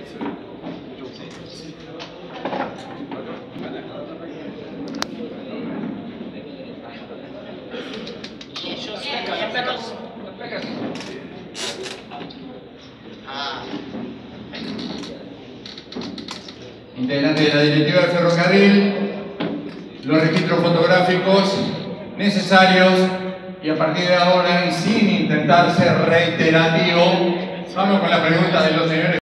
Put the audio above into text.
Integrante de la directiva del ferrocarril, los registros fotográficos necesarios, y a partir de ahora, y sin intentar ser reiterativo, vamos con la pregunta de los señores.